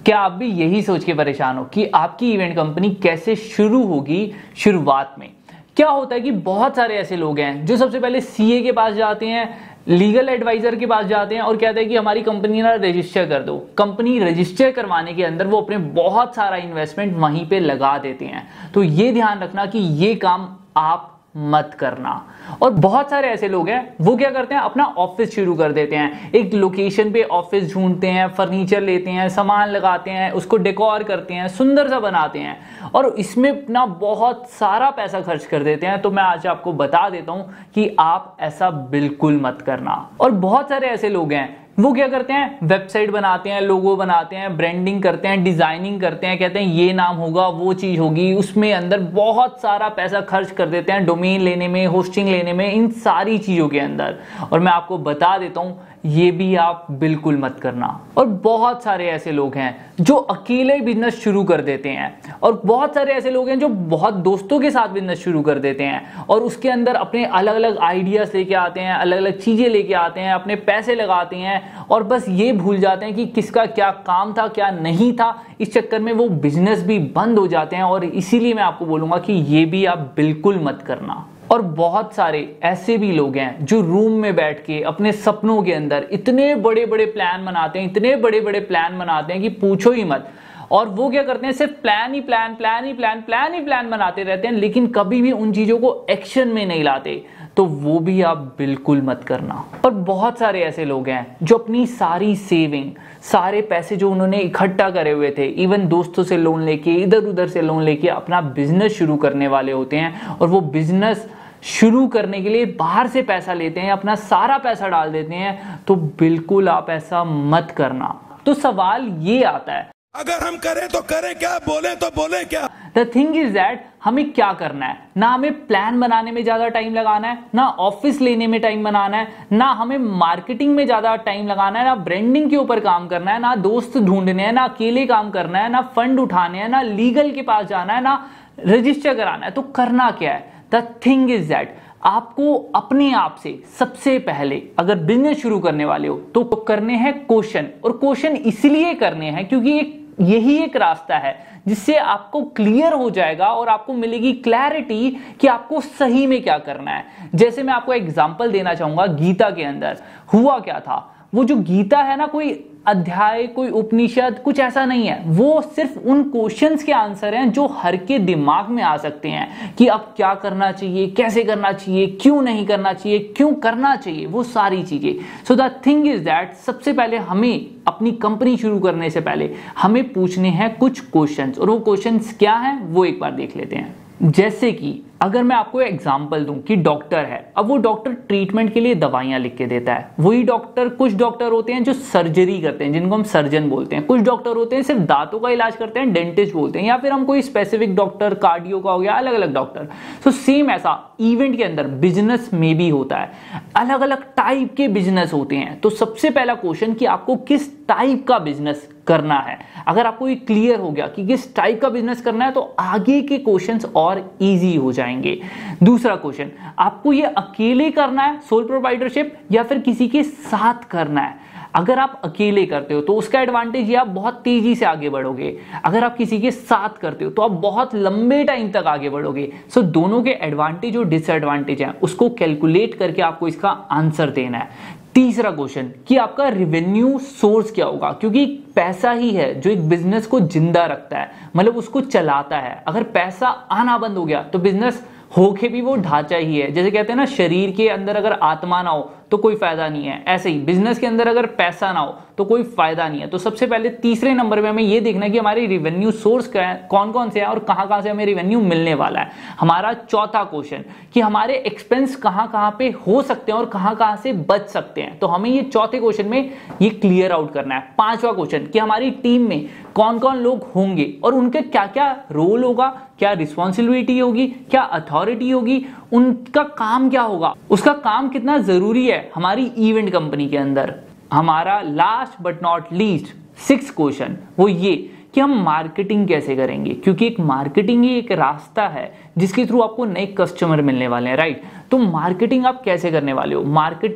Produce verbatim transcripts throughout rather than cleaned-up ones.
क्या आप भी यही सोच के परेशान हो कि आपकी इवेंट कंपनी कैसे शुरू होगी? शुरुआत में क्या होता है कि बहुत सारे ऐसे लोग हैं जो सबसे पहले सीए के पास जाते हैं, लीगल एडवाइजर के पास जाते हैं और कहते हैं कि हमारी कंपनी ना रजिस्टर कर दो। कंपनी रजिस्टर करवाने के अंदर वो अपने बहुत सारा इन्वेस्टमेंट वहीं पे लगा देते हैं। तो ये ध्यान रखना कि ये काम आप मत करना। और बहुत सारे ऐसे लोग हैं वो क्या करते हैं, अपना ऑफिस शुरू कर देते हैं, एक लोकेशन पे ऑफिस ढूंढते हैं, फर्नीचर लेते हैं, सामान लगाते हैं, उसको डेकोर करते हैं, सुंदर सा बनाते हैं और इसमें अपना बहुत सारा पैसा खर्च कर देते हैं। तो मैं आज आपको बता देता हूं कि आप ऐसा बिल्कुल मत करना। और बहुत सारे ऐसे लोग हैं वो क्या करते हैं, वेबसाइट बनाते हैं, लोगो बनाते हैं, ब्रांडिंग करते हैं, डिजाइनिंग करते हैं, कहते हैं ये नाम होगा, वो चीज होगी, उसमें अंदर बहुत सारा पैसा खर्च कर देते हैं, डोमेन लेने में, होस्टिंग लेने में, इन सारी चीजों के अंदर। और मैं आपको बता देता हूं ये भी आप बिल्कुल मत करना। और बहुत सारे ऐसे लोग हैं जो अकेले बिजनेस शुरू कर देते हैं और बहुत सारे ऐसे लोग हैं जो बहुत दोस्तों के साथ बिजनेस शुरू कर देते हैं और उसके अंदर अपने अलग अलग आइडियाज लेके आते हैं, अलग अलग चीजें लेके आते हैं, अपने पैसे लगाते हैं और बस ये भूल जाते हैं कि किसका क्या काम था, क्या नहीं था। इस चक्कर में वो बिजनेस भी बंद हो जाते हैं और इसीलिए मैं आपको बोलूंगा कि ये भी आप बिल्कुल मत करना। और बहुत सारे ऐसे भी लोग हैं जो रूम में बैठ के अपने सपनों के अंदर इतने बड़े बड़े प्लान बनाते हैं, इतने बड़े बड़े प्लान बनाते हैं कि पूछो ही मत। और वो क्या करते हैं, सिर्फ प्लान ही प्लान प्लान ही प्लान प्लान ही प्लान बनाते रहते हैं, लेकिन कभी भी उन चीजों को एक्शन में नहीं लाते। तो वो भी आप बिल्कुल मत करना। और बहुत सारे ऐसे लोग हैं जो अपनी सारी सेविंग, सारे पैसे जो उन्होंने इकट्ठा करे हुए थे, इवन दोस्तों से लोन लेके, इधर उधर से लोन लेके अपना बिजनेस शुरू करने वाले होते हैं और वो बिजनेस शुरू करने के लिए बाहर से पैसा लेते हैं, अपना सारा पैसा डाल देते हैं। तो बिल्कुल आप ऐसा मत करना। तो सवाल ये आता है, अगर हम करें तो करें क्या, बोले तो बोले क्या। द थिंग इज दैट हमें क्या करना है, ना हमें प्लान बनाने में ज्यादा टाइम लगाना है, ना ऑफिस लेने में टाइम बनाना है, ना हमें मार्केटिंग में ज्यादा टाइम लगाना है, ना ब्रांडिंग के ऊपर काम करना है, ना दोस्त ढूंढने हैं, ना अकेले काम करना है, ना फंड उठाने हैं, ना लीगल के पास जाना है, ना रजिस्टर कराना है। तो करना क्या है? द थिंग इज दैट आपको अपने आप से सबसे पहले अगर बिजनेस शुरू करने वाले हो तो करने हैं क्वेश्चन। और क्वेश्चन इसलिए करने हैं क्योंकि एक यही एक रास्ता है जिससे आपको क्लियर हो जाएगा और आपको मिलेगी क्लैरिटी कि आपको सही में क्या करना है। जैसे मैं आपको एग्जांपल देना चाहूंगा, गीता के अंदर हुआ क्या था। वो जो गीता है ना, कोई अध्याय, कोई उपनिषद, कुछ ऐसा नहीं है। वो सिर्फ उन क्वेश्चंस के आंसर हैं जो हर के दिमाग में आ सकते हैं कि अब क्या करना चाहिए, कैसे करना चाहिए, क्यों नहीं करना चाहिए, क्यों करना चाहिए, वो सारी चीजें। So the thing is that सबसे पहले हमें अपनी कंपनी शुरू करने से पहले हमें पूछने हैं कुछ क्वेश्चंस। और वो क्वेश्चंस क्या हैं वो एक बार देख लेते हैं। जैसे कि अगर मैं आपको एग्जांपल दूं कि डॉक्टर है, अब वो डॉक्टर ट्रीटमेंट के लिए दवाइयां लिख के देता है। वही डॉक्टर, कुछ डॉक्टर होते हैं जो सर्जरी करते हैं जिनको हम सर्जन बोलते हैं, कुछ डॉक्टर होते हैं सिर्फ दांतों का इलाज करते हैं, डेंटिस्ट बोलते हैं, या फिर हम कोई स्पेसिफिक डॉक्टर, कार्डियो का हो गया, अलग अलग डॉक्टर। तो सेम ऐसा इवेंट के अंदर बिजनेस में भी होता है, अलग अलग टाइप के बिजनेस होते हैं। तो सबसे पहला क्वेश्चन कि आपको किस टाइप का बिजनेस करना है। अगर आपको ये क्लियर हो गया कि किस टाइप का बिजनेस करना है तो आगे के क्वेश्चंस और इजी हो जाएंगे। दूसरा क्वेश्चन, आपको ये अकेले करना है, सोल प्रोप्राइटरशिप, या फिर किसी के साथ करना है। अगर आप अकेले करते हो तो उसका एडवांटेज ये आप बहुत तेजी से आगे बढ़ोगे। अगर आप किसी के साथ करते हो तो आप बहुत लंबे टाइम तक आगे बढ़ोगे। सो दोनों के एडवांटेज और डिसएडवांटेज हैं, उसको कैलकुलेट करके आपको इसका आंसर देना है। तीसरा क्वेश्चन कि आपका रेवेन्यू सोर्स क्या होगा, क्योंकि पैसा ही है जो एक बिजनेस को जिंदा रखता है, मतलब उसको चलाता है। अगर पैसा आना बंद हो गया तो बिजनेस होके भी वो ढांचा ही है। जैसे कहते हैं ना, शरीर के अंदर अगर आत्मा ना हो तो कोई फायदा नहीं है, ऐसे ही बिजनेस के अंदर अगर पैसा ना हो तो कोई फायदा नहीं है। तो सबसे पहले तीसरे नंबर पे हमें ये देखना है कि हमारे रेवेन्यू सोर्स कौन कौन से हैं और कहां कहां से हमें रेवेन्यू मिलने वाला है। हमारा चौथा क्वेश्चन कि हमारे एक्सपेंस कहां कहां पे हो सकते हैं और कहां कहां से बच सकते हैं। तो हमें ये चौथे क्वेश्चन में ये क्लियर आउट करना है। पांचवा क्वेश्चन कि हमारी टीम में कौन कौन लोग होंगे और उनके क्या क्या रोल होगा, क्या रिस्पॉन्सिबिलिटी होगी, क्या अथॉरिटी होगी, उनका काम क्या होगा, उसका काम कितना जरूरी है हमारी इवेंट कंपनी के अंदर। हमारा last but not least six question वो ये कि हम मार्केटिंग कैसे करेंगे, क्योंकि एक मार्केटिंग ही एक रास्ता है जिसके थ्रू आपको नए कस्टमर मिलने वाले हैं, राइट। तो मार्केटिंग आप कैसे करने वाले हो, मार्केटिंग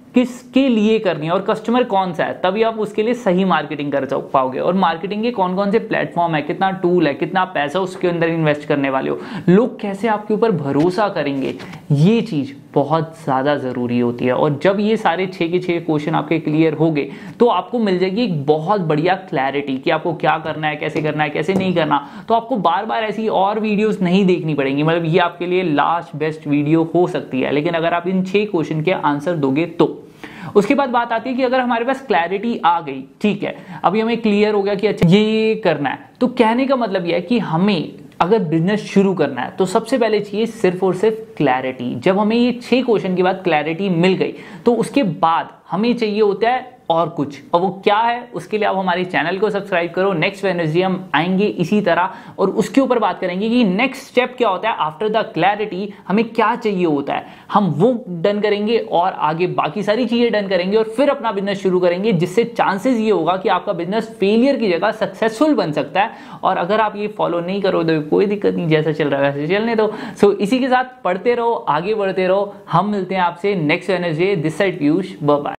किसके लिए करनी है और कस्टमर कौन सा है, तभी आप उसके लिए सही मार्केटिंग कर पाओगे। और मार्केटिंग के कौन कौन से प्लेटफॉर्म है, कितना टूल है, कितना पैसा उसके अंदर इन्वेस्ट करने वाले हो, लोग कैसे आपके ऊपर भरोसा करेंगे, ये चीज बहुत ज्यादा जरूरी होती है। और जब ये सारे छह के छह क्वेश्चन आपके क्लियर हो गए तो आपको मिल जाएगी एक बहुत बढ़िया क्लैरिटी कि आपको क्या करना है, कैसे करना है, कैसे नहीं करना। तो आपको बार बार ऐसी और वीडियोस नहीं देखनी पड़ेंगी, मतलब ये आपके लिए लास्ट बेस्ट वीडियो हो सकती है, लेकिन अगर आप इन छह क्वेश्चन के आंसर दोगे तो। उसके बाद बात आती है कि अगर हमारे पास क्लैरिटी आ गई, ठीक है, अभी हमें क्लियर हो गया कि अच्छा ये करना है, तो कहने का मतलब यह है कि हमें अगर बिजनेस शुरू करना है तो सबसे पहले चाहिए सिर्फ और सिर्फ क्लैरिटी। जब हमें ये छह क्वेश्चन के बाद क्लैरिटी मिल गई तो उसके बाद हमें चाहिए होता है और कुछ, और वो क्या है, उसके लिए आप हमारे चैनल को सब्सक्राइब करो। नेक्स्ट वेडनेसडे हम आएंगे इसी तरह और उसके ऊपर बात करेंगे कि नेक्स्ट स्टेप क्या होता है, आफ्टर द क्लैरिटी हमें क्या चाहिए होता है, हम वो डन करेंगे और आगे बाकी सारी चीजें डन करेंगे और फिर अपना बिजनेस शुरू करेंगे, जिससे चांसेस ये होगा कि आपका बिजनेस फेलियर की जगह सक्सेसफुल बन सकता है। और अगर आप ये फॉलो नहीं करो तो कोई दिक्कत नहीं, जैसा चल रहा है वैसे चलने दो। सो इसी के साथ पढ़ते रहो, आगे बढ़ते रहो। हम मिलते हैं आपसे next Wednesday. This side Piyush, bye bye.